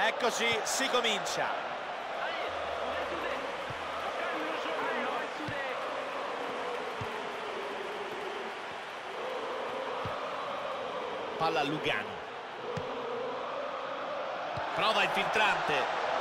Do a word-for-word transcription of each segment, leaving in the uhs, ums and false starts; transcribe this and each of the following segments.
Eccoci, si comincia. Palla a Lugano. Prova il filtrante.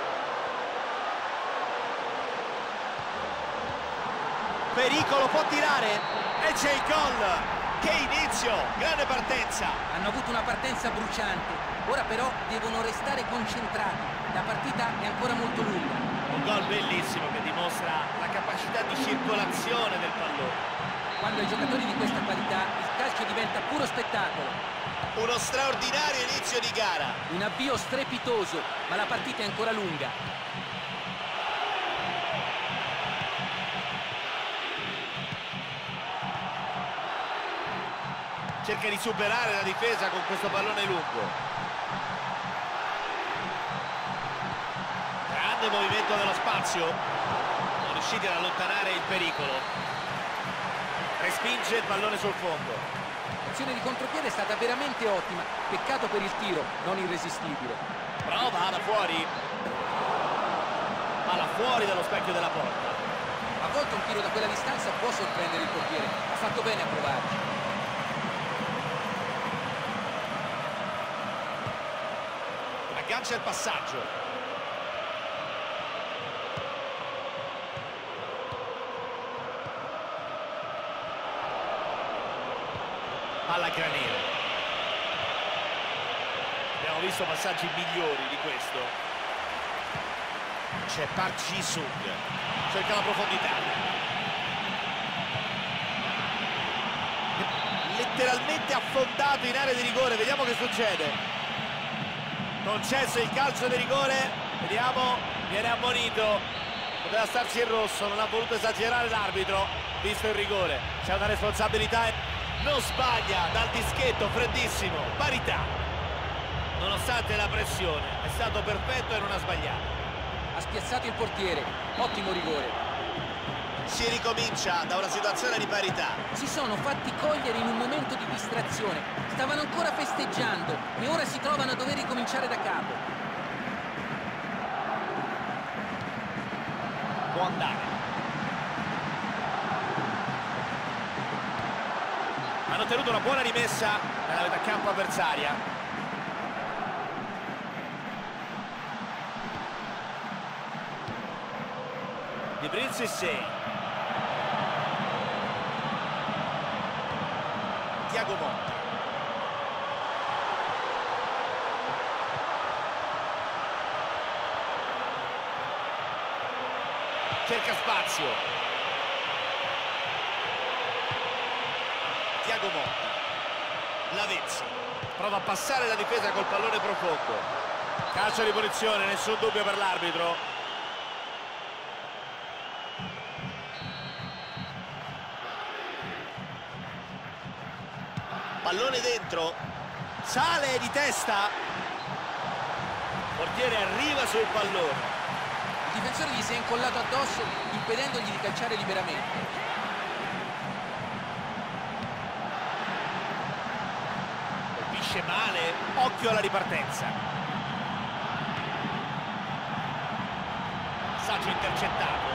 Pericolo, può tirare. E c'è il gol. Che inizio, grande partenza. Hanno avuto una partenza bruciante, ora però devono restare concentrati, la partita è ancora molto lunga. Un gol bellissimo che dimostra la capacità di circolazione del pallone. Quando hai giocatori di questa qualità il calcio diventa puro spettacolo. Uno straordinario inizio di gara. Un avvio strepitoso, ma la partita è ancora lunga. Cerca di superare la difesa con questo pallone lungo. Grande movimento dello spazio. Sono riusciti ad allontanare il pericolo. Respinge il pallone sul fondo. L'azione di contropiede è stata veramente ottima. Peccato per il tiro, non irresistibile. Prova da fuori. Palla fuori dallo specchio della porta. A volte un tiro da quella distanza può sorprendere il portiere. Ha fatto bene a provarci. Aggancia il passaggio. Palla Granero. Abbiamo visto passaggi migliori di questo. C'è Park Ji-sung. Cerca la profondità. Letteralmente affondato in area di rigore. Vediamo che succede. Concesso il calcio di rigore, vediamo, viene ammonito, poteva starci il rosso, non ha voluto esagerare l'arbitro, visto il rigore, c'è una responsabilità, non sbaglia dal dischetto, freddissimo, parità, nonostante la pressione, è stato perfetto e non ha sbagliato. Ha spiazzato il portiere, ottimo rigore. Si ricomincia da una situazione di parità. Si sono fatti cogliere in un momento di distrazione. Stavano ancora festeggiando e ora si trovano a dover ricominciare da capo. Può andare. Hanno ottenuto una buona rimessa nella metà campo avversaria. Di Prince sei. Thiago Motta. Cerca spazio. Thiago Motta. Lavezzi. Prova a passare la difesa col pallone profondo. Calcio di punizione, nessun dubbio per l'arbitro. Pallone dentro, sale di testa, portiere arriva sul pallone. Il difensore gli si è incollato addosso impedendogli di calciare liberamente. Colpisce male, occhio alla ripartenza. Passaggio intercettato.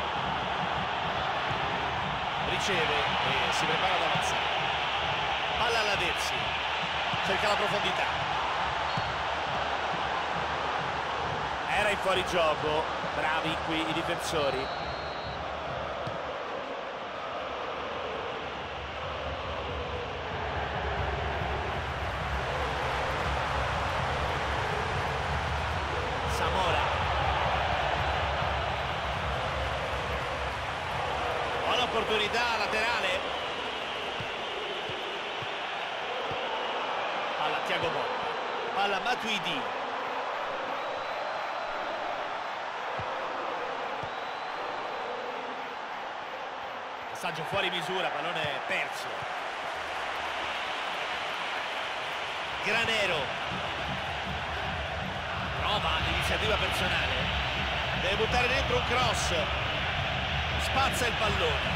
Riceve e si prepara ad avanzare. Palla alla Lavezzi, cerca la profondità. Era in fuorigioco, bravi qui i difensori. Samora. Buona opportunità laterale. Palla Thiago Motta, palla Matuidi. Passaggio fuori misura, pallone perso. Granero. Prova l'iniziativa personale. Deve buttare dentro un cross. Spazza il pallone.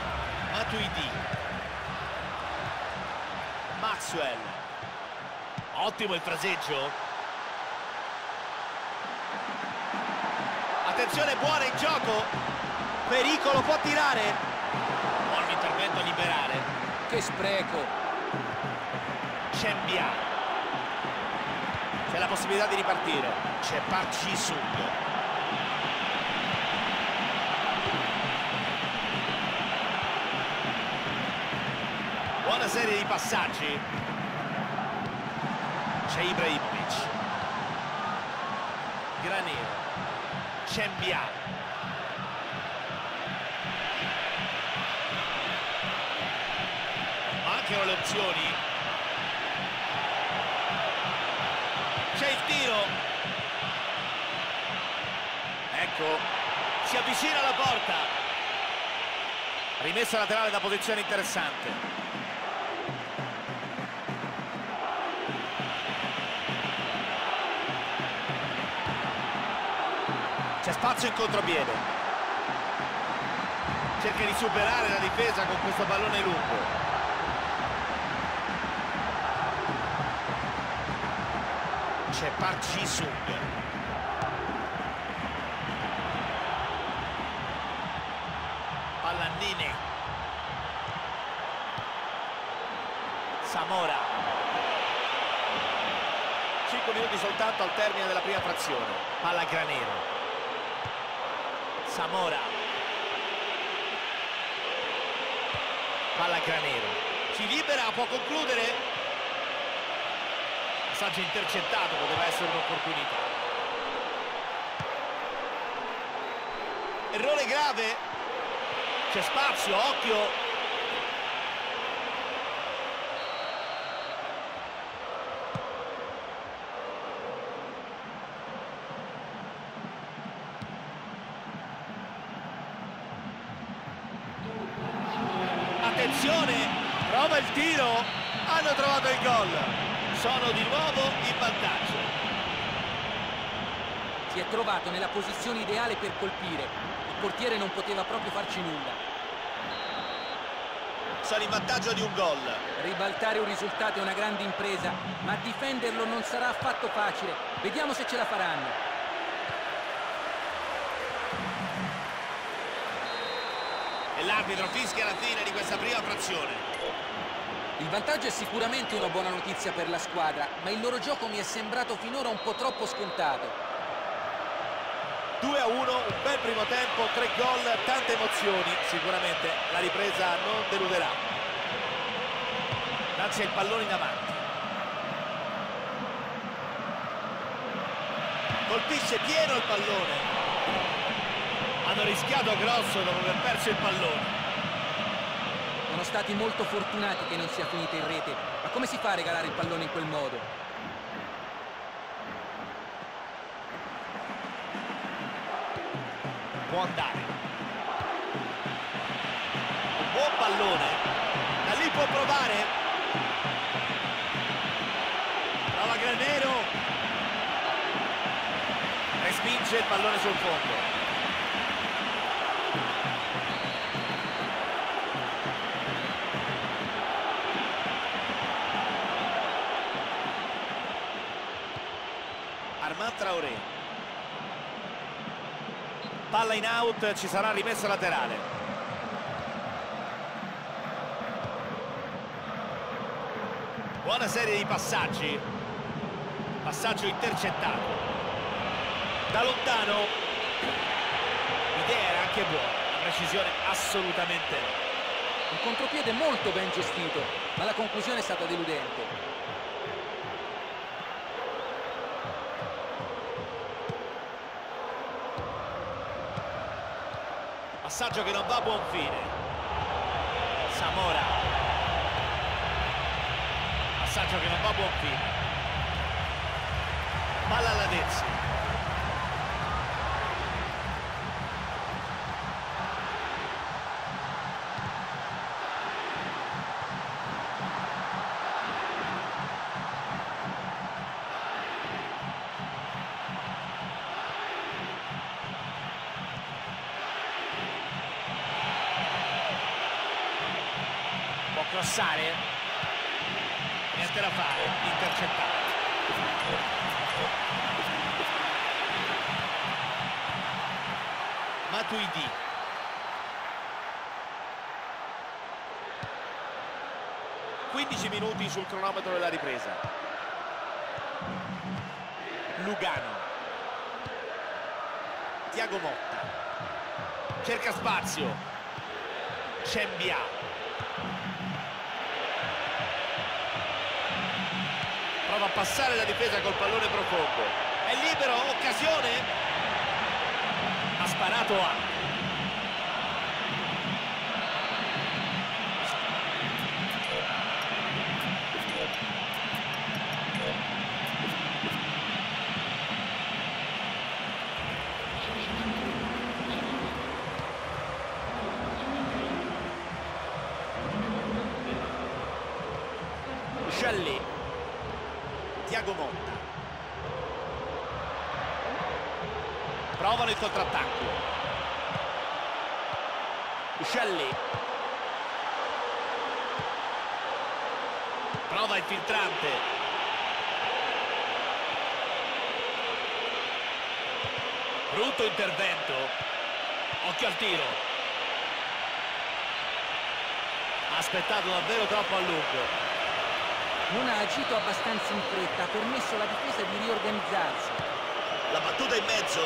Matuidi. Maxwell. Ottimo il fraseggio. Attenzione, buona in gioco. Pericolo, può tirare. Buon intervento a liberare. Che spreco. Chembia. C'è la possibilità di ripartire. C'è Park Ji-sung. Buona serie di passaggi. C'è Ibrahimovic. Granero. Chembia. Mancano le opzioni. C'è il tiro. Ecco, si avvicina alla porta. Rimessa laterale da posizione interessante. C'è spazio in contropiede. Cerca di superare la difesa con questo pallone lungo. C'è Park Ji-sung. Palla Nene. Samora. cinque minuti soltanto al termine della prima frazione. Palla Granero. Samora. Palla Granero. Si libera, può concludere. Passaggio intercettato, poteva essere un'opportunità. Errore grave. C'è spazio, occhio. Attenzione, prova il tiro, hanno trovato il gol, sono di nuovo in vantaggio. Si è trovato nella posizione ideale per colpire, il portiere non poteva proprio farci nulla. Sono in vantaggio di un gol. Ribaltare un risultato è una grande impresa, ma difenderlo non sarà affatto facile. Vediamo se ce la faranno. E l'arbitro fischia la fine di questa prima frazione. Il vantaggio è sicuramente una buona notizia per la squadra, ma il loro gioco mi è sembrato finora un po' troppo scontato. due a uno, un bel primo tempo, tre gol, tante emozioni. Sicuramente la ripresa non deluderà. Lancia il pallone in avanti. Colpisce pieno il pallone. Hanno rischiato grosso dopo aver perso il pallone. Sono stati molto fortunati che non sia finita in rete, ma come si fa a regalare il pallone in quel modo? Può andare. Un buon pallone. Da lì può provare. Prova Granero. Respinge il pallone sul fondo. Armand Traoré. Palla in out, ci sarà rimessa laterale. Buona serie di passaggi. Passaggio intercettato. Da lontano. L'idea era anche buona, la precisione assolutamente no. Un contropiede molto ben gestito, ma la conclusione è stata deludente. Passaggio che non va a buon fine. Samora. Passaggio che non va a buon fine. Palla alla Dezzi. Può crossare. Niente da fare, intercettato. Matuidi. quindici minuti sul cronometro della ripresa. Lugano. Thiago Motta. Cerca spazio. Cembia. Prova a passare la difesa col pallone profondo. È libero, occasione. Ha sparato a. Scialli. Thiago Motta. Provano il contrattacco. Scialli. Prova il filtrante. Brutto intervento. Occhio al tiro. Ha aspettato davvero troppo a lungo. Non ha agito abbastanza in fretta, ha permesso alla difesa di riorganizzarsi. La battuta in mezzo.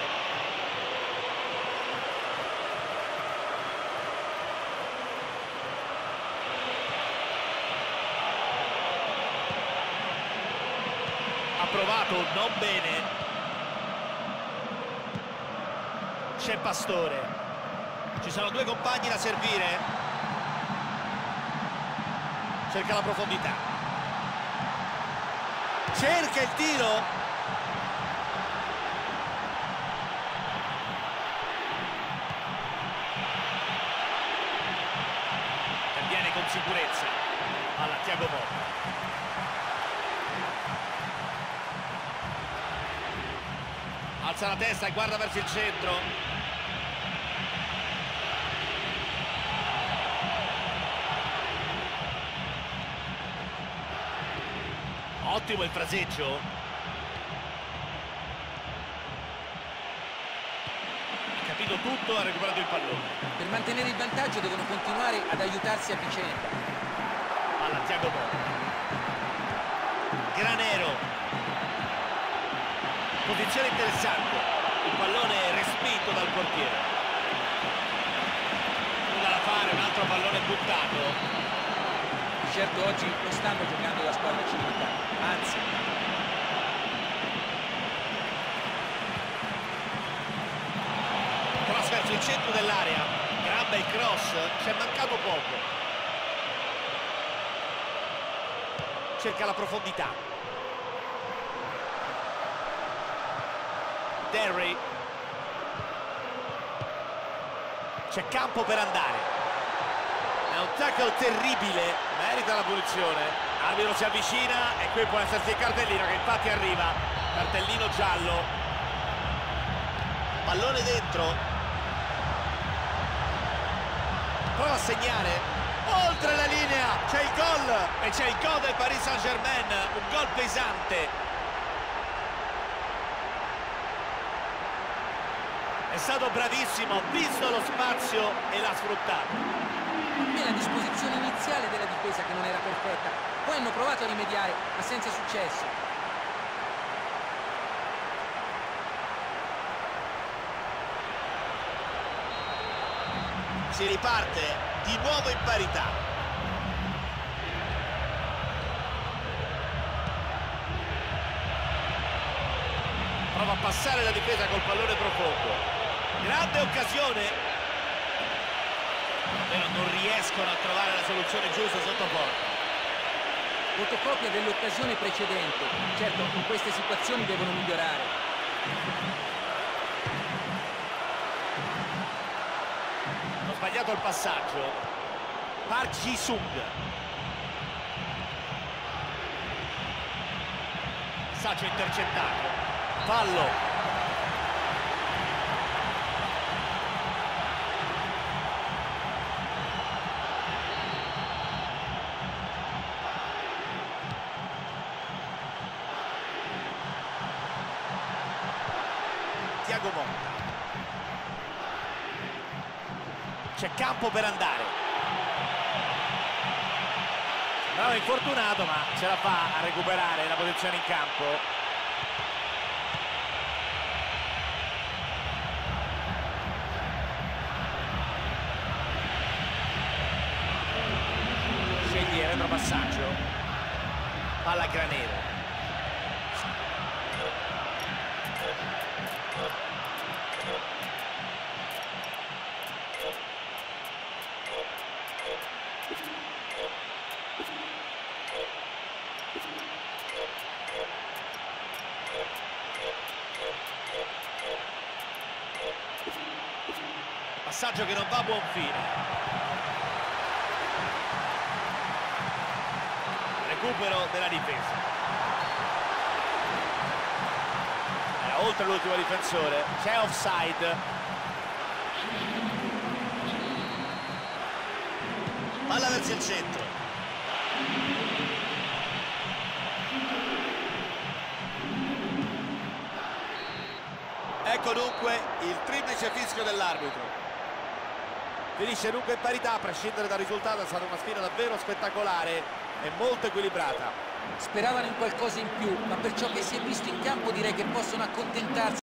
Ha provato, non bene. C'è Pastore. Ci sono due compagni da servire. Cerca la profondità. Cerca il tiro. E viene con sicurezza alla Thiago Motta. Alza la testa e guarda verso il centro. Ottimo il fraseggio. Ha capito tutto, ha recuperato il pallone. Per mantenere il vantaggio devono continuare ad aiutarsi a vicenda. Alla Thiago Motta. Granero. Posizione interessante. Il pallone è respinto dal portiere. Nulla da fare, un altro pallone buttato. Certo oggi non stanno giocando la squadra civica, anzi. Cross verso il centro dell'area, gran bel cross, ci è mancato poco. Cerca la profondità. Derry. C'è campo per andare. È un tackle terribile, merita la punizione. Arbitro si avvicina e qui può esserci il cartellino che infatti arriva. Cartellino giallo. Pallone dentro. Prova a segnare. Oltre la linea c'è il gol e c'è il gol del Paris Saint-Germain, un gol pesante. È stato bravissimo, ha visto lo spazio e l'ha sfruttato. È la disposizione iniziale della difesa che non era perfetta, poi hanno provato a rimediare, ma senza successo. Si riparte di nuovo in parità. Prova a passare la difesa col pallone profondo. Grande occasione. Però non riescono a trovare la soluzione giusta sotto porta. Fotocopia dell'occasione precedente. Certo, in queste situazioni devono migliorare. Ho sbagliato il passaggio. Park Ji-sung. Passaggio intercettato. Fallo. Thiago Motta. c'è campo per andare. Bravo, infortunato, ma ce la fa a recuperare la posizione in campo. Sceglie il retropassaggio, palla a Granero. Passaggio che non va a buon fine. Recupero della difesa. Era oltre l'ultimo difensore. C'è offside. Palla verso il centro. Ecco dunque il triplice fischio dell'arbitro. Finisce dunque in parità, a prescindere dal risultato. È stata una sfida davvero spettacolare e molto equilibrata. Speravano in qualcosa in più, ma per ciò che si è visto in campo direi che possono accontentarsi.